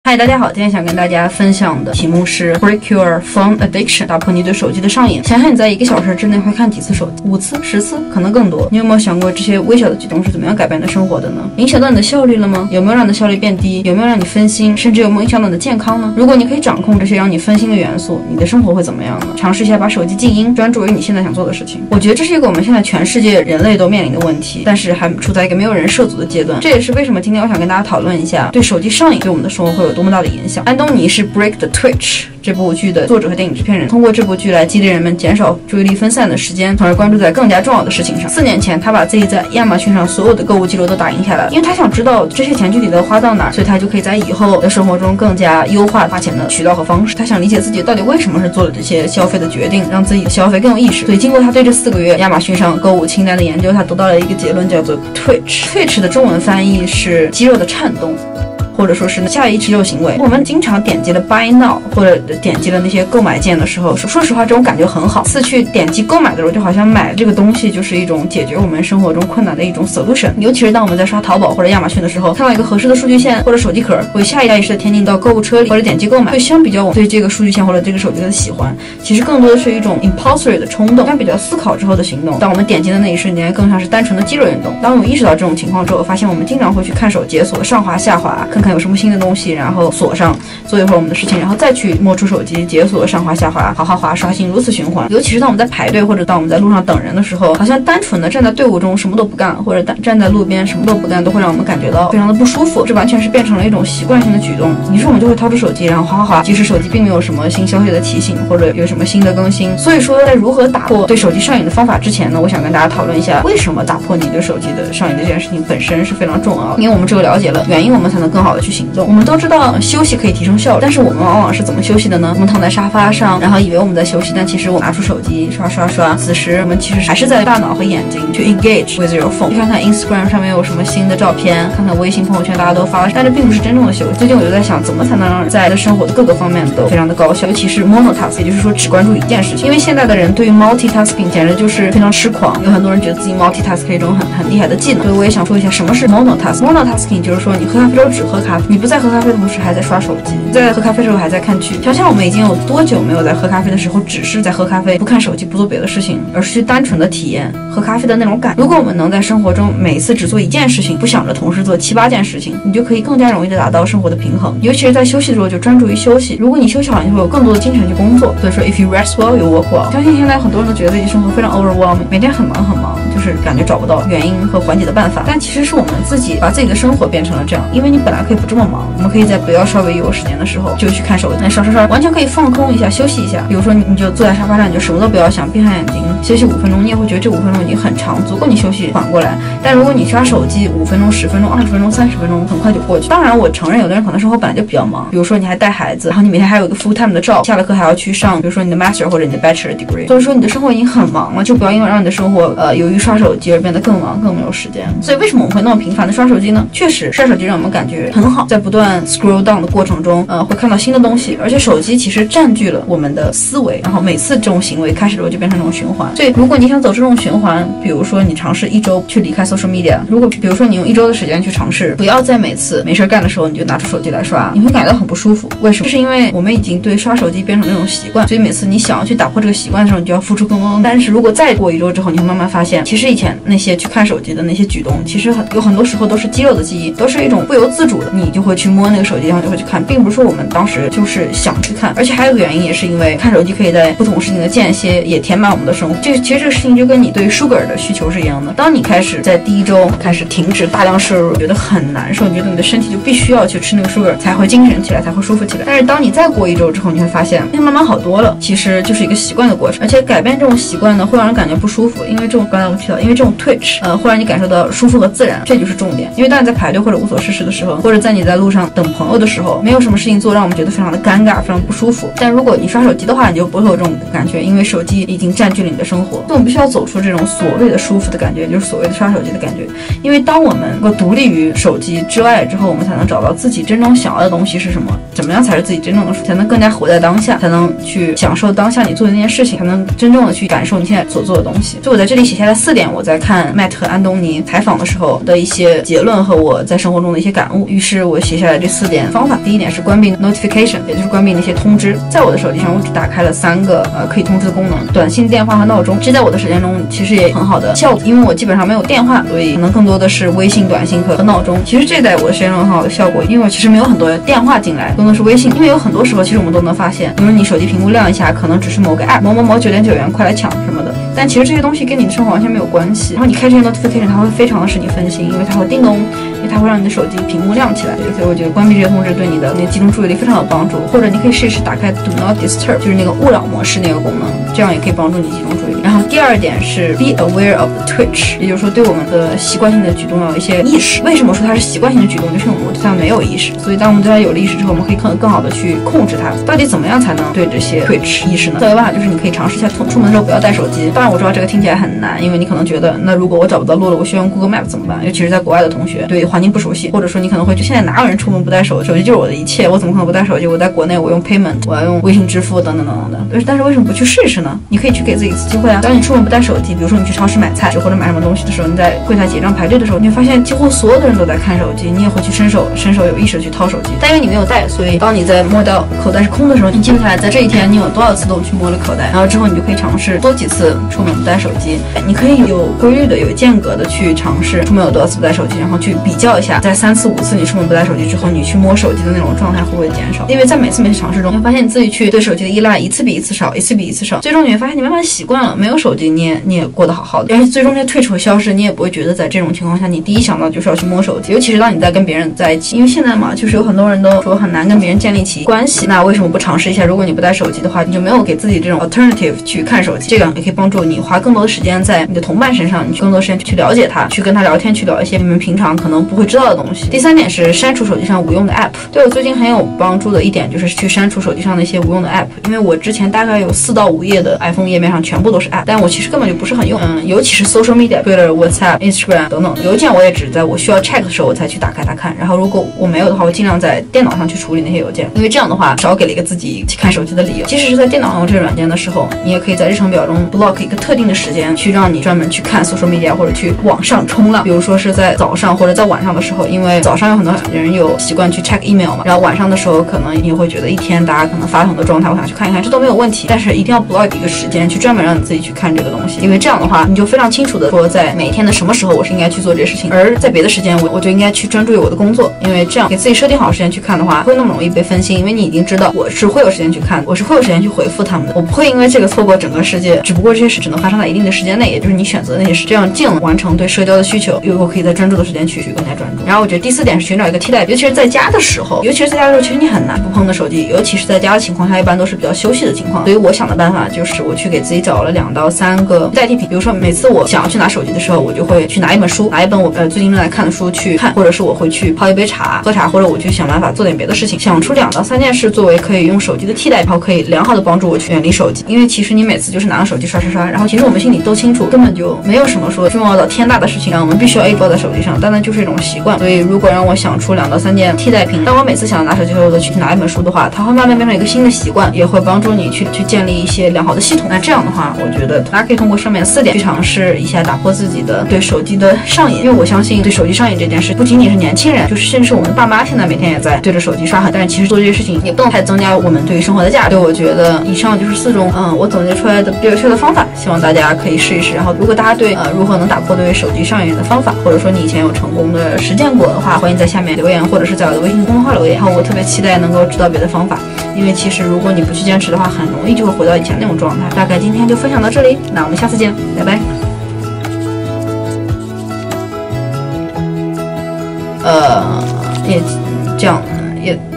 嗨，大家好，今天想跟大家分享的题目是 Break Your Phone Addiction， 打破你对手机的上瘾。想想你在1个小时之内会看几次手机？5次、10次，可能更多。你有没有想过这些微小的举动是怎么样改变你的生活的呢？影响到你的效率了吗？有没有让你的效率变低？有没有让你分心？甚至有没有影响到你的健康呢？如果你可以掌控这些让你分心的元素，你的生活会怎么样呢？尝试一下把手机静音，专注于你现在想做的事情。我觉得这是一个我们现在全世界人类都面临的问题，但是还处在一个没有人涉足的阶段。这也是为什么今天我想跟大家讨论一下，对手机上瘾对我们的生活会有多么大的影响。安东尼是 Break the Twitch 这部剧的作者和电影制片人，通过这部剧来激励人们减少注意力分散的时间，从而关注在更加重要的事情上。4年前，他把自己在亚马逊上所有的购物记录都打印下来了，因为他想知道这些钱具体都花到哪儿，所以他就可以在以后的生活中更加优化花钱的渠道和方式。他想理解自己到底为什么是做了这些消费的决定，让自己的消费更有意识。所以经过他对这4个月亚马逊上购物清单的研究，他得到了一个结论，叫做 Twitch。Twitch 的中文翻译是肌肉的颤动，或者说是下一肌肉行为。我们经常点击了 Buy Now 或者点击了那些购买键的时候，说实话这种感觉很好。次去点击购买的时候，就好像买这个东西就是一种解决我们生活中困难的一种 solution。尤其是当我们在刷淘宝或者亚马逊的时候，看到一个合适的数据线或者手机壳，会下意识的填进到购物车里或者点击购买。所以相比较我们对这个数据线或者这个手机的喜欢，其实更多的是一种 impulsory 的冲动，相比较思考之后的行动。当我们点击的那一瞬间，更像是单纯的肌肉运动。当我们意识到这种情况之后，发现我们经常会去看手解锁上滑下滑，看看有什么新的东西，然后锁上，做一会儿我们的事情，然后再去摸出手机解锁上滑下滑，滑滑滑刷新，如此循环。尤其是当我们在排队或者当我们在路上等人的时候，好像单纯的站在队伍中什么都不干，或者站在路边什么都不干，都会让我们感觉到非常的不舒服。这完全是变成了一种习惯性的举动。于是我们就会掏出手机，然后滑滑滑，即使手机并没有什么新消息的提醒或者有什么新的更新。所以说在如何打破对手机上瘾的方法之前呢，我想跟大家讨论一下为什么打破你对手机的上瘾的这件事情本身是非常重要的。因为我们只有了解了原因，我们才能更好的去行动。我们都知道休息可以提升效率，但是我们往往是怎么休息的呢？我们躺在沙发上，然后以为我们在休息，但其实我们拿出手机刷刷刷，此时我们其实还是在大脑和眼睛去 engage with your phone， 去看看 Instagram 上面有什么新的照片，看看微信朋友圈大家都发了，但这并不是真正的休息。最近我就在想，怎么才能让在生活的各个方面都非常的高效，尤其是 monotask， 也就是说只关注一件事情。因为现在的人对于 multitasking 简直就是非常痴狂，有很多人觉得自己 multitask 是一种很厉害的技能。所以我也想说一下什么是 monotasking。就是说你喝咖啡时候只喝咖啡，你不在喝咖啡的同时还在刷手机，在喝咖啡的时候还在看剧。想想我们已经有多久没有在喝咖啡的时候只是在喝咖啡，不看手机，不做别的事情，而是去单纯的体验喝咖啡的那种感觉。如果我们能在生活中每一次只做一件事情，不想着同时做7、8件事情，你就可以更加容易的达到生活的平衡。尤其是在休息的时候就专注于休息，如果你休息好，你会有更多的精神去工作。所以说 if you rest well you work well。 相信现在很多人都觉得自己生活非常 overwhelming， 每天很忙，就是感觉找不到原因和缓解的办法。但其实是我们自己把自己的生活变成了这样，因为你本来可以不这么忙，我们可以在不要稍微有时间的时候就去看手机，那刷，完全可以放空一下，休息一下。比如说你就坐在沙发上，你就什么都不要想，闭上眼睛休息5分钟，你也会觉得这5分钟已经很长，足够你休息缓过来。但如果你刷手机5分钟、10分钟、20分钟、30分钟，很快就过去。当然我承认有的人可能生活本来就比较忙，比如说你还带孩子，然后你每天还有一个 full time 的job，下了课还要去上比如说你的 master 或者你的 bachelor degree， 所以说你的生活已经很忙了，就不要因为让你的生活由于刷手机而变得更忙更没有时间。所以为什么我们会那么频繁的刷手机呢？确实刷手机让我们感觉很好，在不断 scroll down 的过程中会看到新的东西，而且手机其实占据了我们的思维，然后每次这种行为开始之后就变成这种循环。所以如果你想走这种循环，比如说你尝试1周去离开 social media， 如果比如说你用1周的时间去尝试，不要在每次没事干的时候你就拿出手机来刷，你会感觉到很不舒服。为什么？就是因为我们已经对刷手机变成那种习惯，所以每次你想要去打破这个习惯的时候，你就要付出更多。但是如果再过1周之后，你会慢慢发现，其实以前那些去看手机的那些举动，其实有很多时候都是肌肉的记忆，都是一种不由自主的，你就会去摸那个手机，然后就会去看，并不是说我们当时就是想去看。而且还有一个原因，也是因为看手机可以在不同事情的间歇也填满我们的生活。其实这个事情就跟你对 sugar 的需求是一样的。当你开始在第1周开始停止大量摄入，觉得很难受，你觉得你的身体就必须要去吃那个 sugar 才会精神起来，才会舒服起来。但是当你再过1周之后，你会发现慢慢好多了，其实就是一个习惯的过程。而且改变这种习惯呢，会让人感觉不舒服，因为这种刚才我提到，因为这种 Twitch 会让你感受到舒服和自然，这就是重点。因为当你在排队或者无所事事的时候，或者在你在路上等朋友的时候，没有什么事情做让我们觉得非常的尴尬，非常不舒服。但如果你刷手机的话，你就不会有这种感觉，因为手机已经占据了你的生活。所以我们必须要走出这种所谓的舒服的感觉，就是所谓的刷手机的感觉。因为当我们能够独立于手机之外之后，我们才能找到自己真正想要的东西是什么，怎么样才是自己真正的，才能更加活在当下，才能去享受当下你做的那件事情，才能真正的去感受你现在所做的东西。所以我在这里写下来4点点我在看麦特和安东尼采访的时候的一些结论和我在生活中的一些感悟，于是我写下来这4点方法。第一点是关闭 notification， 也就是关闭那些通知。在我的手机上，我只打开了3个可以通知的功能：短信、电话和闹钟。这在我的时间中其实也很好的效果，因为我基本上没有电话，所以可能更多的是微信、短信和闹钟。其实这在我的时间中很好的效果，因为我其实没有很多电话进来，更多是微信。因为有很多时候，其实我们都能发现，比如你手机屏幕亮一下，可能只是某个 app 某某某9.9元，快来抢什么的。但其实这些东西跟你的生活完全没有关系。然后你开这些 notification， 它会非常的使你分心，因为它会叮咚，因为它会让你的手机屏幕亮起来。所以我觉得关闭这些通知对你的那集中注意力非常有帮助。或者你可以试一试打开 Do Not Disturb， 就是那个勿扰模式那个功能，这样也可以帮助你集中注意力。然后第2点是 Be aware of the twitch， 也就是说对我们的习惯性的举动要有一些意识。为什么说它是习惯性的举动？就是我们对它没有意识。所以当我们对它有了意识之后，我们可以更好的去控制它。到底怎么样才能对这些 twitch 意识呢？最有办法就是你可以尝试一下出门的时候不要带手机。当然我知道这个听起来很难，因为你可能觉得那如果我找不到路了，我需要用 Google Map 怎么办？尤其是在国外的同学对环境不熟悉，或者说你可能会觉得现在哪有人出门不带手机？手机就是我的一切，我怎么可能不带手机？我在国内我用 payment， 我要用微信支付等等等等的。但是为什么不去试一试呢？你可以去给自己一次机会啊。当你出门不带手机，比如说你去超市买菜或者买什么东西的时候，你在柜台结账排队的时候，你会发现几乎所有的人都在看手机，你也会去伸手有意识的去掏手机。但因为你没有带，所以当你在摸到口袋是空的时候，你记不下来在这一天你有多少次都去摸了口袋。然后之后你就可以尝试多几次出门不带手机。你可以有规律的、有间隔的去尝试出门有多少次不带手机，然后去比较一下，在3次、5次你出门不带手机之后，你去摸手机的那种状态会不会减少？因为在每次尝试中，你会发现你自己去对手机的依赖一次比一次少，一次比一次少，最终你会发现你慢慢习惯了，没有手机你也过得好好的，而且最终这退出消失，你也不会觉得在这种情况下你第一想到就是要去摸手机。尤其是当你在跟别人在一起，因为现在嘛，就是有很多人都说很难跟别人建立起关系，那为什么不尝试一下？如果你不带手机的话，你就没有给自己这种 alternative 去看手机，这个也可以帮助你花更多的时间在你的同伴身上，你更多时间去了解他，去跟他聊天，去聊一些你们平常可能不会知道的东西。第3点是删除手机上无用的 app。对我最近很有帮助的一点就是去删除手机上的一些无用的 app， 因为我之前大概有4到5页的 iPhone 页面上全部都是 app， 但我其实根本就不是很用。尤其是 social media、Twitter、WhatsApp、Instagram 等等，邮件我也只在我需要 check 的时候我才去打开它看。然后如果我没有的话，我尽量在电脑上去处理那些邮件，因为这样的话少给了一个自己看手机的理由。即使是在电脑上用这个软件的时候，你也可以在日程表中 block 一个特定的时间，去让你专门去看 social media 或者去网上冲浪。比如说是在早上或者在晚上的时候，因为早上有很多人有习惯去 check email 嘛，然后晚上的时候可能你会觉得一天大家可能发了很多状态，我想去看一看，这都没有问题。但是一定要 block 一个时间去专门让你自己去看这个东西，因为这样的话你就非常清楚的说在每天的什么时候我是应该去做这些事情，而在别的时间我就应该去专注于我的工作。因为这样给自己设定好时间去看的话，不会那么容易被分心，因为你已经知道我是会有时间去看，我是会有时间去回复他们的，我不会因为这个错过整个世界。只不过这些事只能发生在一定的时间内，也就是你选择的那些事，这样既能完成对社交的需求，又可以在专注的时间去更加专注。然后我觉得第4点是寻找一个替代，尤其是在家的时候，其实你很难不碰的手机，尤其是在家的情况下，一般都是比较休息的情况。所以我想的办法就是我去给自己找了2到3个代替品，比如说每次我想要去拿手机的时候，我就会去拿一本书，拿一本我最近正在看的书去看，或者是我会去泡一杯茶喝茶，或者我去想办法做点别的事情，想出2到3件事作为可以用手机的替代，然后可以良好的帮助我去远离手机。因为其实你每次就是拿着手机刷，然后其实我们心里都清楚，根本就没有什么说重要到天大的事情让我们必须要一直抱在手机上，单单就是一种习惯。所以如果让我想出2到3件替代品，当我每次想要拿手机的时候，我都去拿一本书的话，它会慢慢变成一个新的习惯，也会帮助你去建立一些良好的系统。那这样的话，我觉得大家可以通过上面4点去尝试一下打破自己的对手机的上瘾。因为我相信对手机上瘾这件事，不仅仅是年轻人，就是甚至是我们的爸妈现在每天也在对着手机刷很，但是其实做这些事情也不能太增加我们对于生活的价值。所以我觉得以上就是4种我总结出来的比较有趣的方法，希望大家可以试一试。然后如果大家对如何能打破对手机上瘾的方法，或者说你以前有成功的实践过的话，欢迎在下面留言，或者是在我的微信公众号留言。然后我特别期待能够知道别的方法，因为其实如果你不去坚持的话，很容易就会回到以前那种状态。大概今天就分享到这里，那我们下次见，拜拜。也这样也。